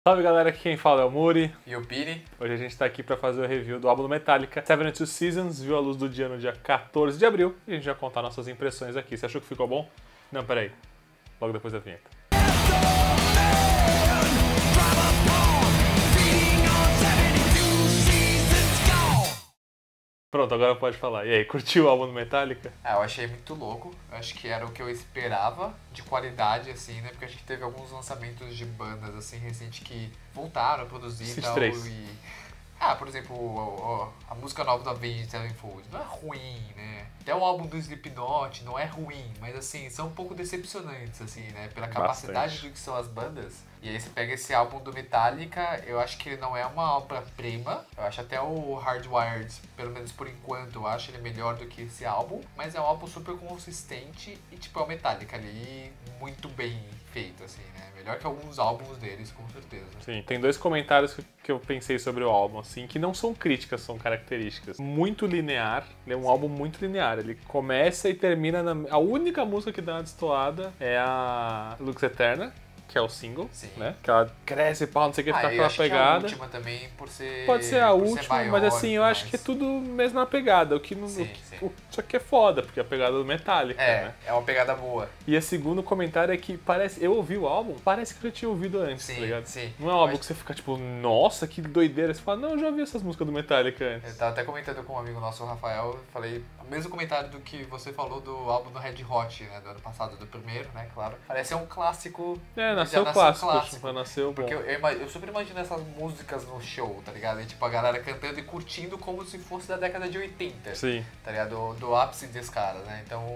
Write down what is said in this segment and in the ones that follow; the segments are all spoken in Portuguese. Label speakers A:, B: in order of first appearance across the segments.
A: Salve galera, aqui quem fala é o Muri.
B: E o Piri.
A: Hoje a gente tá aqui pra fazer o review do álbum do Metallica, 72 Seasons, viu a luz do dia no dia 14 de abril e a gente vai contar nossas impressões aqui. Você achou que ficou bom? Não, peraí. Logo depois da vinheta. Pronto, agora pode falar. E aí, curtiu o álbum do Metallica?
B: Eu achei muito louco. Eu acho que era o que eu esperava de qualidade, assim, né? Porque a gente teve alguns lançamentos de bandas, assim, recentes que voltaram a produzir e tal. Por exemplo, a música nova da Avenged Sevenfold não é ruim, né? Até o álbum do Slipknot não é ruim, mas assim, são um pouco decepcionantes, assim, né? Pela capacidade do que são as bandas. E aí você pega esse álbum do Metallica, eu acho que ele não é uma obra-prima. Eu acho até o Hardwired, pelo menos por enquanto, eu acho ele melhor do que esse álbum. Mas é um álbum super consistente e tipo, é o Metallica ali muito bem feito, assim, né? Melhor que alguns álbuns deles, com certeza.
A: Sim, tem dois comentários que eu pensei sobre o álbum, assim, que não são críticas, são características. Muito linear, ele é um álbum muito linear. Ele começa e termina A única música que dá uma destoada é a Lux Eterna, que é o single, né? Que ela cresce e pau, não sei o que, fica aquela pegada.
B: Que a última também, por ser...
A: Pode ser a última,
B: maior,
A: mas assim, eu acho que é tudo mesma pegada. Só que é foda, porque é a pegada do Metallica, né?
B: É uma pegada boa.
A: E o segundo comentário é que parece... Eu ouvi o álbum, parece que eu já tinha ouvido antes, tá ligado? Não é um álbum que você fica tipo, nossa, que doideira. Você fala, não, eu já ouvi essas músicas do Metallica antes.
B: Eu tava até comentando com um amigo nosso, o Rafael, falei o mesmo comentário do que você falou do álbum do Red Hot, né? Do ano passado, do primeiro, né? Claro. Parece um clássico...
A: Nasceu clássico. Nasceu
B: porque eu super imagino essas músicas no show, tá ligado? E, tipo, a galera cantando e curtindo como se fosse da década de 80.
A: Sim.
B: Tá ligado? Do ápice desses caras, né? Então...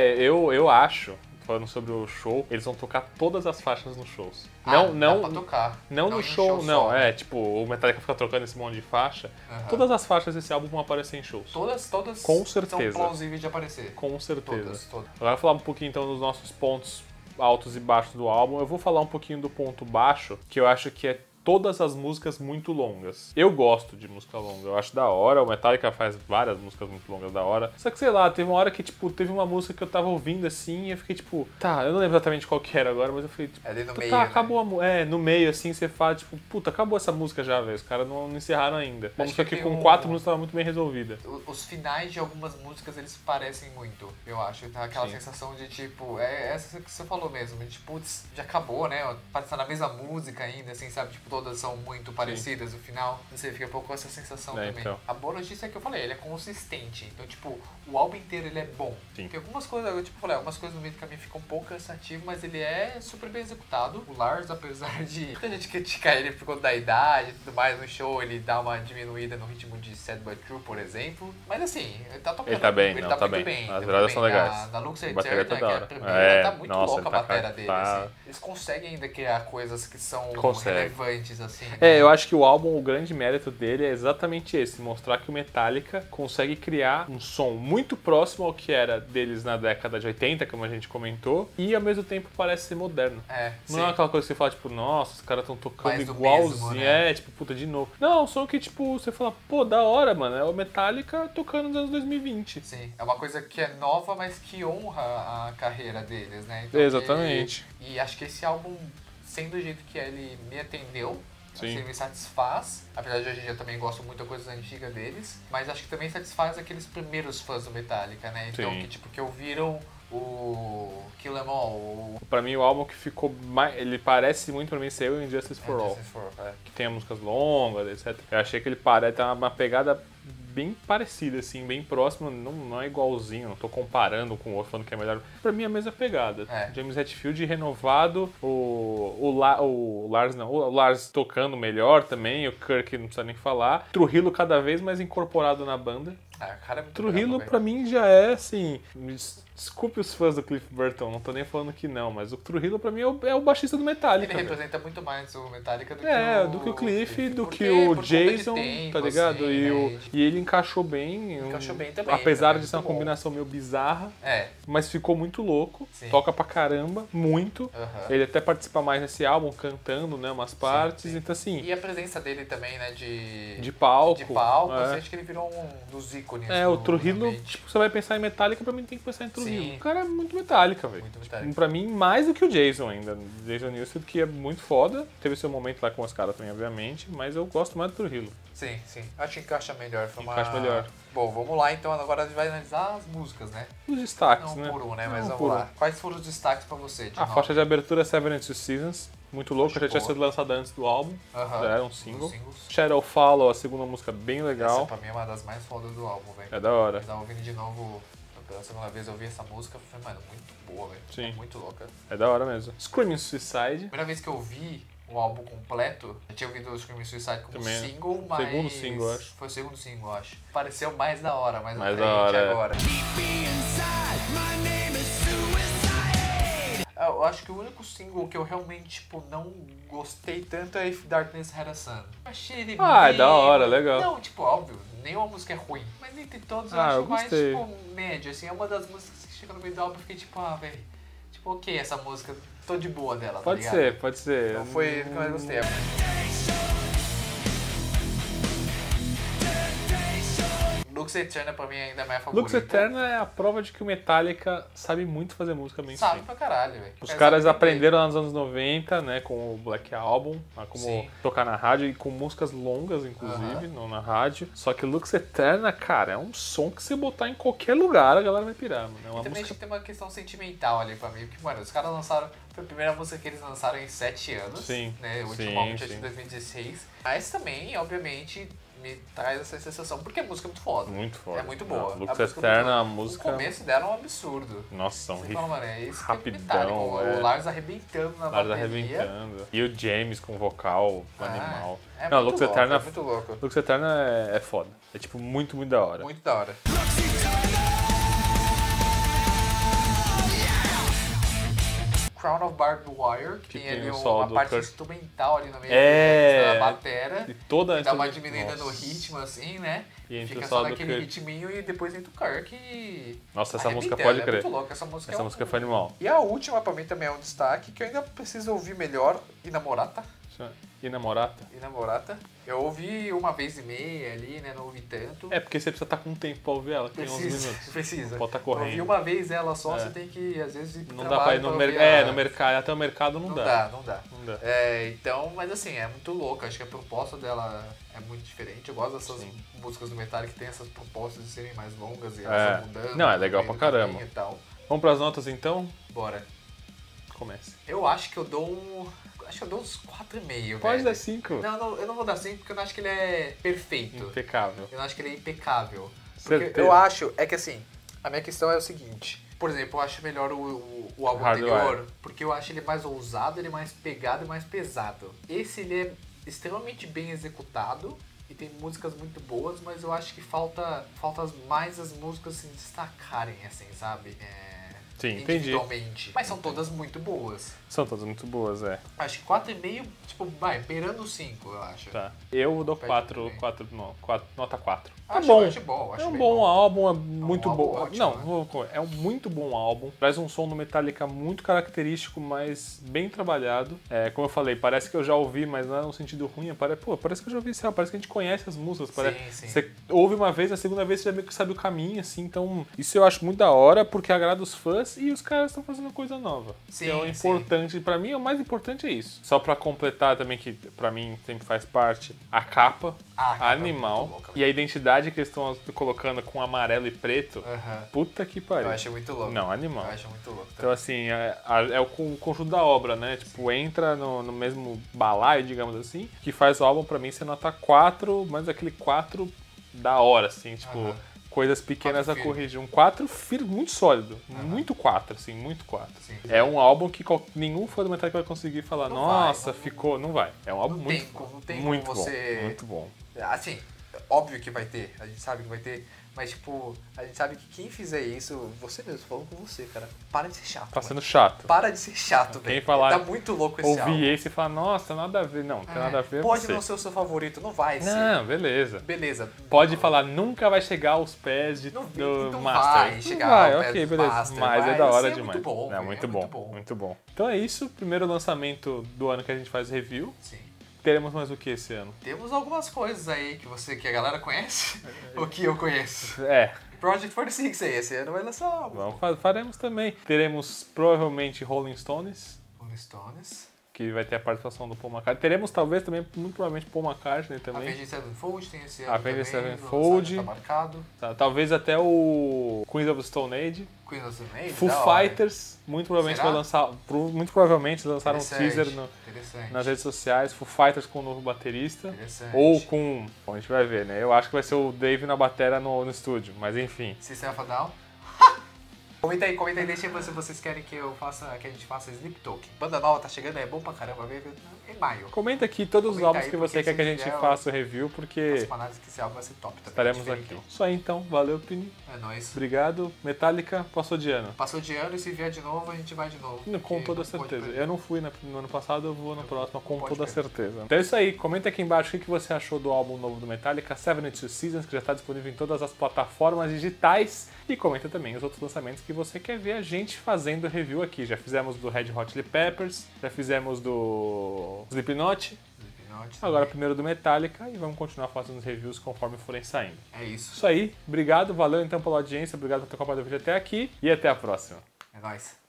A: Eu acho, falando sobre o show, eles vão tocar todas as faixas nos shows.
B: Dá pra tocar.
A: Não no show, não. Só, tipo, o Metallica fica trocando esse monte de faixa. Todas as faixas desse álbum vão aparecer em shows.
B: Todas
A: com certeza.
B: São plausíveis de aparecer.
A: Com certeza.
B: Todas.
A: Agora falar um pouquinho então dos nossos pontos altos e baixos do álbum. Eu vou falar um pouquinho do ponto baixo, que eu acho que é todas as músicas muito longas. Eu gosto de música longa, eu acho da hora. O Metallica faz várias músicas muito longas da hora. Só que, sei lá, teve uma hora que, tipo, teve uma música que eu tava ouvindo assim e eu fiquei, tipo... Tá, eu não lembro exatamente qual que era agora, mas eu fiquei, tipo...
B: Ali no meio,
A: tá,
B: né?
A: acabou a música. No meio, assim, você fala, tipo... Puta, acabou essa música já, velho. Os caras não encerraram ainda. Uma música que com 4 músicas tava muito bem resolvida.
B: Os finais de algumas músicas, eles parecem muito, eu acho. Então, aquela sensação de, tipo... É essa que você falou mesmo. De, putz, já acabou, né? Parece estar na mesma música ainda, assim, sabe? Tipo, todas são muito parecidas no final, você fica um pouco com essa sensação também.
A: Então.
B: A boa notícia é que eu falei, ele é consistente. Então, tipo, o álbum inteiro ele é bom. Porque algumas coisas, eu tipo, falei, algumas coisas no meio do caminho ficam um pouco cansativo, mas ele é super bem executado. O Lars, apesar de muita gente criticar ele por conta da idade e tudo mais no show, ele dá uma diminuída no ritmo de Sad But True, por exemplo. Mas assim, ele tá tocando.
A: Ele tá bem,
B: ele
A: tá
B: muito
A: bem.
B: bem.
A: As viradas são legais.
B: Na Lux Eterna,
A: que
B: é a primeira, tá muito louca a bateria dele, assim. Eles conseguem ainda criar coisas que são relevantes, assim. Né?
A: Eu acho que o álbum, o grande mérito dele é exatamente esse, mostrar que o Metallica consegue criar um som muito próximo ao que era deles na década de 80, como a gente comentou, e ao mesmo tempo parece ser moderno. Não é aquela coisa que você fala, tipo, nossa, os caras estão tocando igualzinho, mesmo, né? Tipo, puta, de novo. Não, um som que, tipo, você fala, pô, da hora, mano, é o Metallica tocando nos anos 2020.
B: Sim, é uma coisa que é nova, mas que honra a carreira deles, né? Então,
A: exatamente.
B: E acho que esse álbum, sendo do jeito que ele me atendeu,
A: Sim.
B: Assim, me satisfaz, apesar de hoje em dia eu também gosto muito da coisa antiga deles, mas acho que também satisfaz aqueles primeiros fãs do Metallica, né? Então, que ouviram o Kill 'Em All.
A: Pra mim, o álbum que ficou mais... Ele parece muito pra mim ser o Injustice for All. Que tem músicas longas, etc. Eu achei que ele parece ter uma pegada bem parecida, assim, bem próxima, não é igualzinho, não tô comparando com o outro falando que é melhor. Pra mim é a mesma pegada. James Hetfield renovado, o Lars tocando melhor também, o Kirk não precisa nem falar. Trujillo cada vez mais incorporado na banda.
B: Cara, é muito
A: Trujillo pra mim já é assim... Desculpe os fãs do Cliff Burton, não tô nem falando que não, mas o Trujillo pra mim é o baixista do Metallica.
B: Ele representa muito mais o Metallica
A: do que o Cliff, do que o Jason, tá ligado?
B: Assim,
A: e ele encaixou bem.
B: Encaixou bem também.
A: Apesar de ser uma combinação meio bizarra, mas ficou muito louco. Toca pra caramba, muito. Ele até participa mais nesse álbum, cantando, né, umas partes, então assim...
B: E a presença dele também, né, de
A: palco.
B: Você acha que ele virou um dos ícones.
A: O Trujillo, tipo, você vai pensar em Metallica, pra mim tem que pensar em Trujillo.
B: Sim.
A: O cara é muito Metallica, velho.
B: Muito Metallica.
A: Pra mim, mais do que o Jason ainda. Jason Newsted, que é muito foda. Teve seu momento lá com os caras também, obviamente, mas eu gosto mais do Trujillo.
B: Sim. Acho que encaixa melhor.
A: Encaixa melhor.
B: Bom, vamos lá então. Agora a gente vai analisar as músicas, né?
A: Os destaques,
B: Não
A: né?
B: por um, né?
A: Não,
B: Mas vamos lá. Quais foram os destaques pra você?
A: A faixa de abertura é Seven and Two Seasons. Muito louca, já tinha sido lançada antes do álbum. Já era um single. Shadow Follow, a segunda música bem legal.
B: Essa pra mim é uma das mais fodas do álbum, velho.
A: É da hora.
B: Eu tava ouvindo de novo, pela segunda vez eu ouvi essa música, eu falei, mano, muito boa, velho.
A: Sim.
B: É muito louca.
A: É da hora mesmo. Screaming Suicide.
B: Primeira vez que eu vi o álbum completo, eu tinha ouvido o Screaming Suicide como
A: também.
B: single, mas...
A: Segundo single, acho.
B: Foi o segundo single, acho. Pareceu mais da hora, mais
A: da hora,
B: agora. Eu acho que o único single que eu realmente, tipo, não gostei tanto é If Darkness Had a Sun. Achei ele
A: é da hora, legal.
B: Não, tipo, óbvio, nenhuma música é ruim. Mas entre todos eu acho mais, tipo, médio, assim. É uma das músicas que chega no meio do álbum e fiquei tipo, velho, tipo, ok, essa música, tô de boa dela, tá ligado?
A: Pode ser.
B: Não foi o que eu mais gostei. Lux Eterna pra mim ainda é minha favorita.
A: Lux Eterna é a prova de que o Metallica sabe muito fazer música mainstream.
B: Sabe pra caralho, velho.
A: Os caras aprenderam lá nos anos 90, né, com o Black Album, como tocar na rádio e com músicas longas, inclusive, não na rádio. Só que Lux Eterna, cara, é um som que você botar em qualquer lugar a galera vai pirar, mano. É uma
B: também
A: música...
B: acho que tem uma questão sentimental ali pra mim, porque, mano, os caras lançaram... Foi a primeira música que eles lançaram em 7 anos.
A: Sim.
B: Né? O último álbum tinha sido em 2016. Mas também, obviamente, me traz essa sensação, porque a música é muito foda.
A: Muito foda.
B: É muito boa.
A: Lux Eterna, a música...
B: O começo dela é um absurdo.
A: Nossa, um riff
B: fala, mano, é isso
A: rapidão.
B: O Lars arrebentando na bateria.
A: Arrebentando. E o James com vocal animal.
B: É
A: não,
B: muito
A: Lux Eterna,
B: é muito louco.
A: Lux Eterna é foda. É tipo muito, muito da hora.
B: Muito da hora. Crown of Barbed Wire, que tem ali uma parte instrumental ali no meio da batera.
A: E toda
B: dá uma diminuída no ritmo, assim, né?
A: E
B: fica só naquele ritminho e depois entra o Kirk e...
A: Nossa, essa música pode crer.
B: É muito louca, essa música
A: foi animal.
B: E a última pra mim também é um destaque, que eu ainda preciso ouvir melhor, Inamorata. Inamorata. Eu ouvi uma vez e meia ali, né? Não ouvi tanto.
A: É porque você precisa estar com um tempo pra ouvir ela, tem uns minutos.
B: Precisa.
A: Pode estar correndo.
B: Eu ouvi uma vez ela só, você tem que, às vezes, ir pro
A: não dá pra ir no mercado. No mercado, até o mercado não dá.
B: Não dá. Então, mas assim, é muito louco. Acho que a proposta dela é muito diferente. Eu gosto dessas músicas do Metallica que tem essas propostas de serem mais longas e elas vão mudando.
A: Não, é legal pra caramba.
B: E tal.
A: Vamos pras notas então?
B: Bora.
A: Comece.
B: Eu acho que eu dou Acho que eu dou uns 4,5.
A: Pode dar 5.
B: Não, eu não vou dar 5 porque eu não acho que ele é perfeito.
A: Impecável.
B: Eu não acho que ele é impecável.
A: Certeza.
B: Porque eu acho, é que assim, a minha questão é o seguinte. Por exemplo, eu acho melhor o álbum anterior, porque eu acho ele mais ousado, ele é mais pegado e mais pesado. Esse ele é extremamente bem executado e tem músicas muito boas, mas eu acho que falta mais as músicas se destacarem, assim, sabe?
A: Sim,
B: individualmente.
A: Entendi.
B: Mas são todas muito boas.
A: São todas muito boas,
B: Acho que 4,5, tipo, beirando o 5, eu acho.
A: Tá. Eu dou 4, nota 4.
B: Acho bom.
A: É um bom álbum, é muito bom. Ótimo, não, é um muito bom álbum. Traz um som do Metallica muito característico, mas bem trabalhado. Como eu falei, parece que eu já ouvi, mas não é no sentido ruim. Parece que eu já ouvi esse álbum, parece que a gente conhece as músicas.
B: Sim.
A: Você ouve uma vez, a segunda vez você já meio que sabe o caminho, assim. Então, isso eu acho muito da hora, porque agrada os fãs e os caras estão fazendo coisa nova.
B: Sim,
A: então, é importante, pra mim, o mais importante é isso. Só pra completar também, que pra mim sempre faz parte, a capa, animal,
B: louca,
A: e a identidade que eles estão colocando com amarelo e preto, puta que pariu.
B: Eu achei muito louco.
A: Não, animal.
B: Eu acho muito louco.
A: Então, assim, é o conjunto da obra, né? Tipo, entra no mesmo balaio, digamos assim, que faz o álbum pra mim ser nota 4, mas aquele 4 da hora, assim, tipo... Coisas pequenas a corrigir. Um 4 muito sólido. Muito 4, assim, muito 4.
B: Sim.
A: É um álbum que nenhum fã do Metallica vai conseguir falar,
B: não
A: nossa,
B: vai,
A: ficou. Não vai. É um álbum muito
B: bom. Não tem
A: muito
B: como você...
A: bom. Muito bom.
B: Assim, óbvio que vai ter. A gente sabe que vai ter. Mas, tipo, a gente sabe que quem fizer isso, você mesmo, falando com você, cara, para de ser chato.
A: Tá sendo chato.
B: Para de ser chato, velho.
A: Quem falar,
B: tá muito louco esse álbum.
A: Ouvir esse e falar, nossa, nada a ver. Não, tem nada a ver.
B: Pode não ser o seu favorito, não vai ser.
A: Não, beleza.
B: Pode
A: falar, nunca vai chegar aos pés do
B: então
A: Master.
B: Vai chegar aos pés do
A: beleza.
B: Master.
A: Mas é da hora demais.
B: Muito bom,
A: muito bom. Então é isso, primeiro lançamento do ano que a gente faz review.
B: Sim.
A: teremos mais o que esse ano?
B: Temos algumas coisas aí que a galera conhece, ou que eu conheço. Project 46 aí, esse ano vai lançar algo.
A: Faremos também. Teremos provavelmente Rolling Stones.
B: Rolling Stones.
A: Que vai ter a participação do Paul McCartney. Teremos talvez também, muito provavelmente, Paul McCartney também.
B: Avenged Sevenfold tem esse ano
A: Avenged
B: também.
A: Sevenfold.
B: Tá marcado.
A: Talvez até o Queens of the Stone Age.
B: Queens of the Stone Age?
A: Foo Fighters, muito provavelmente vai lançar. Muito provavelmente lançaram um teaser nas redes sociais. Foo Fighters com um novo baterista. Ou com. Bom, a gente vai ver, né? Eu acho que vai ser o Dave na batera no estúdio, mas enfim.
B: System of a Down. Comenta aí, deixa se vocês querem que a gente faça Sleep Talk. Banda nova tá chegando, é bom pra caramba, em maio.
A: Comenta aqui todos os álbuns que você quer que a gente faça o review, porque
B: que esse álbum vai ser top também.
A: Estaremos aqui. Isso aí então, valeu, Pini.
B: É nóis.
A: Obrigado. Metallica, passou de ano.
B: Passou de ano e se vier de novo, a gente vai de novo.
A: Com toda certeza. Eu não fui no ano passado, eu vou no próximo com toda certeza. Então é isso aí, comenta aqui embaixo o que você achou do álbum novo do Metallica, 72 Seasons, que já está disponível em todas as plataformas digitais. E comenta também os outros lançamentos que você quer ver a gente fazendo review aqui. Já fizemos do Red Hot Chili Peppers, já fizemos do Slipknot. Agora primeiro do Metallica e vamos continuar fazendo os reviews conforme forem saindo.
B: É isso.
A: Isso aí, obrigado, valeu então pela audiência, obrigado por ter acompanhado o vídeo até aqui e até a próxima.
B: É nóis.